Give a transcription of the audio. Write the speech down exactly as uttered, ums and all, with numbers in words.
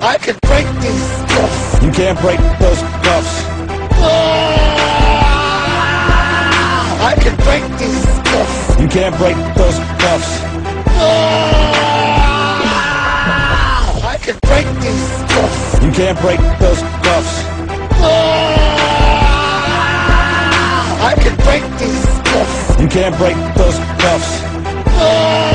I can break these cuffs. You can't break those cuffs. I can break these cuffs. You can't break those cuffs. I can break these cuffs. You can't break those cuffs. I can break these cuffs. You can't break those cuffs.